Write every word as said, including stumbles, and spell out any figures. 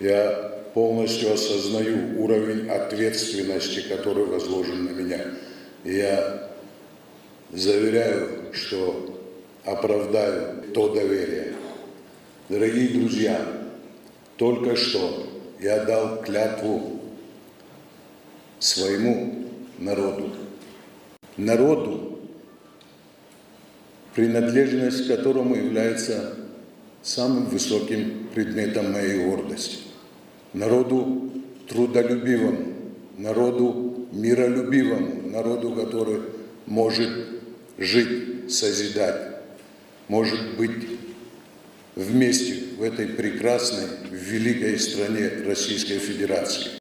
Я полностью осознаю уровень ответственности, который возложен на меня. И я заверяю, что оправдаю то доверие. Дорогие друзья, только что я дал клятву своему народу. Народу, принадлежность к которому является самым высоким предметом моей гордости. Народу трудолюбивому, народу миролюбивому, народу, который может жить, созидать, может быть вместе в этой прекрасной, великой стране Российской Федерации.